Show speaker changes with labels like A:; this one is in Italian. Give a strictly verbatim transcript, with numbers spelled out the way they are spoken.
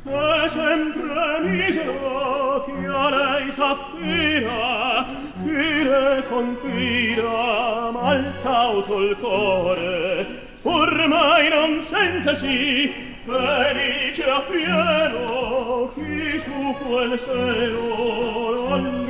A: è sempre misero che a lei s'affida, chi le confida mal cauto il core, ormai non sente sì felice appieno chi su quel seno